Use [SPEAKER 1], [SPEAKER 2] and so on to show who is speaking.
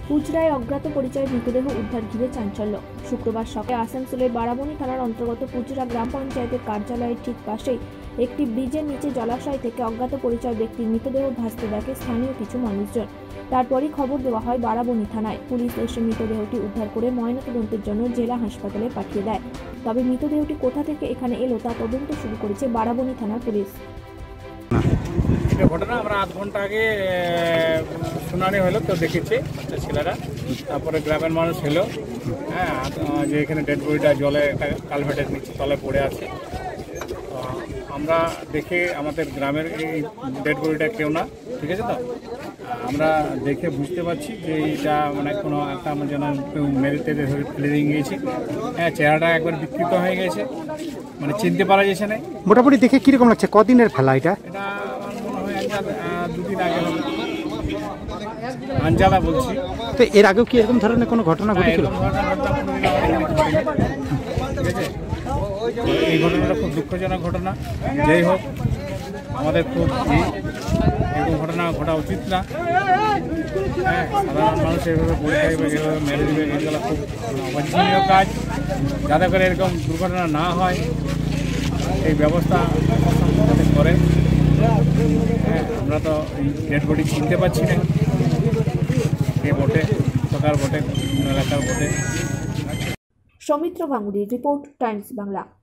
[SPEAKER 1] পুজরায় অজ্ঞাত পরিচয় মৃতদেহ উদ্ধার ঘিরে চাঞ্চল্য। শুক্রবার সকালে আসানসোলের বারাবণী থানার অন্তর্গত পুজরা গ্রাম পঞ্চায়েতের কার্যালয়ের ঠিক পাশেই একটি ব্রিজের নিচে জলাশয় থেকে অজ্ঞাত পরিচয় ব্যক্তির মৃতদেহ ভাসতে দেখে স্থানীয় কিছু মানুষজন। তারপরই খবর দেওয়া হয় বারাবণী থানায়। পুলিশ এসে মৃতদেহটি উদ্ধার করে ময়নাতদন্তের জন্য জেলা হাসপাতালে পাঠিয়ে দেয়। তবে মৃতদেহটি কোথা থেকে এখানে এলো তা তদন্ত শুরু করেছে বারাবণী থানার পুলিশ।
[SPEAKER 2] এটা ঘটনা আমরা আধ ঘন্টা আগে শুনানি হলো, তো দেখেছি বাচ্চা ছেলেরা, তারপরে গ্রামের মানুষ এলো, হ্যাঁ, যে এখানে ডেড বডিটা জলে একটা কালভার্টের নিচে তলে পড়ে আছে। আমরা দেখে আমাদের গ্রামের এই ডেড বডিটা কেউ না, ঠিক আছে, তো আমরা দেখে বুঝতে পারছি যে এটা মানে কোনো একটা আমার যেন মেরেতে ধরে ফেলে দিয়ে গিয়েছি। হ্যাঁ, চেহারাটা একবার বিকৃত হয়ে গেছে, মানে চিনতে পারা যাচ্ছে না।
[SPEAKER 3] মোটামুটি দেখে কিরকম লাগছে? কদিনের ফেলা এটা?
[SPEAKER 2] এটা আমার মনে হয় দুদিন আগে হবে, আঞ্জালা বলছি।
[SPEAKER 3] তো এর আগেও কি এরকম ধরনের কোনো ঘটনা ঘটেছিল?
[SPEAKER 2] ঠিক আছে, এই ঘটনাটা খুব দুঃখজনক ঘটনা। যাই হোক, আমাদের খুব এরকম ঘটনা ঘটা উচিত না। হ্যাঁ, সাধারণ মানুষ এভাবে পড়ে থাকবে, এভাবে মেরে দেবে, এগুলো খুব অবাঞ্ছনীয় কাজ। যাতে করে এরকম দুর্ঘটনা না হয় এই ব্যবস্থা করে। হ্যাঁ, আমরা তো এই ডেড বডি চিনতে পারছি না, কে বটে, কোথাকার বটে, কোন এলাকার বটে।
[SPEAKER 1] সৌমিত্র গাঙ্গুলির রিপোর্ট, টাইমস বাংলা।